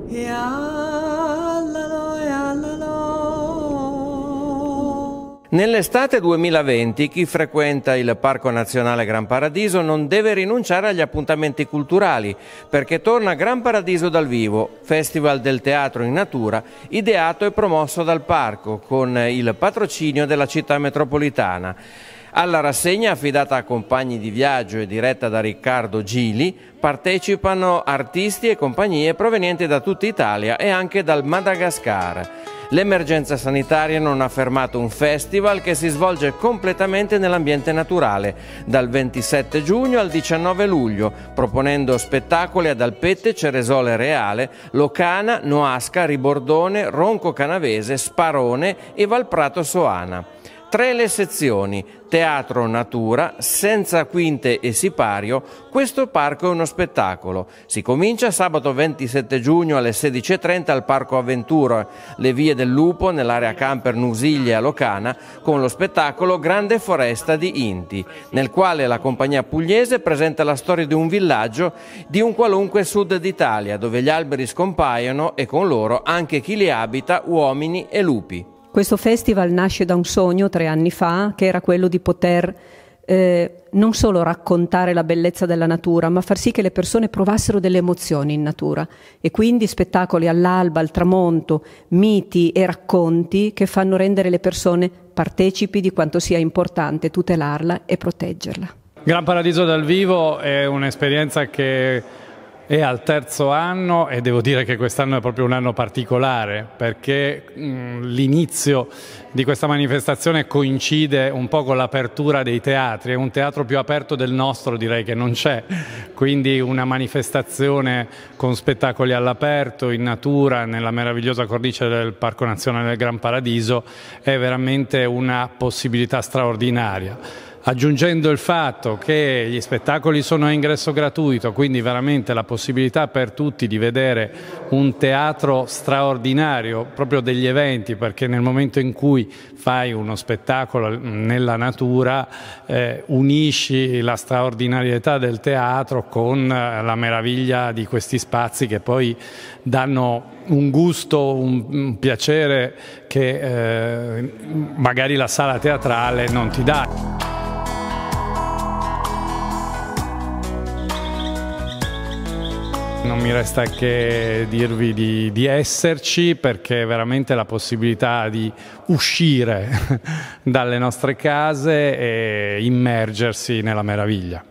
Nell'estate 2020 chi frequenta il Parco Nazionale Gran Paradiso non deve rinunciare agli appuntamenti culturali, perché torna Gran Paradiso dal vivo, festival del teatro in natura, ideato e promosso dal parco con il patrocinio della città metropolitana. Alla rassegna, affidata a compagni di viaggio e diretta da Riccardo Gili, partecipano artisti e compagnie provenienti da tutta Italia e anche dal Madagascar. L'emergenza sanitaria non ha fermato un festival che si svolge completamente nell'ambiente naturale, dal 27 giugno al 19 luglio, proponendo spettacoli ad Alpette, Ceresole Reale, Locana, Noasca, Ribordone, Ronco Canavese, Sparone e Valprato Soana. 3 le sezioni: teatro, natura, senza quinte e sipario. Questo parco è uno spettacolo. Si comincia sabato 27 giugno alle 16:30 al Parco Avventura, le vie del Lupo, nell'area camper Nusiglie a Locana, con lo spettacolo Grande Foresta di Inti, nel quale la compagnia pugliese presenta la storia di un villaggio di un qualunque sud d'Italia, dove gli alberi scompaiono e con loro anche chi li abita, uomini e lupi. Questo festival nasce da un sogno 3 anni fa, che era quello di poter non solo raccontare la bellezza della natura, ma far sì che le persone provassero delle emozioni in natura, e quindi spettacoli all'alba, al tramonto, miti e racconti che fanno rendere le persone partecipi di quanto sia importante tutelarla e proteggerla. Gran Paradiso dal vivo è un'esperienza che è al 3° anno, e devo dire che quest'anno è proprio un anno particolare, perché l'inizio di questa manifestazione coincide un po' con l'apertura dei teatri. È un teatro più aperto del nostro, direi che non c'è, quindi una manifestazione con spettacoli all'aperto, in natura, nella meravigliosa cornice del Parco Nazionale del Gran Paradiso è veramente una possibilità straordinaria. Aggiungendo il fatto che gli spettacoli sono a ingresso gratuito, quindi veramente la possibilità per tutti di vedere un teatro straordinario, proprio degli eventi, perché nel momento in cui fai uno spettacolo nella natura unisci la straordinarietà del teatro con la meraviglia di questi spazi che poi danno un gusto, un piacere che magari la sala teatrale non ti dà. Non mi resta che dirvi di esserci, perché veramente la possibilità di uscire dalle nostre case e immergersi nella meraviglia.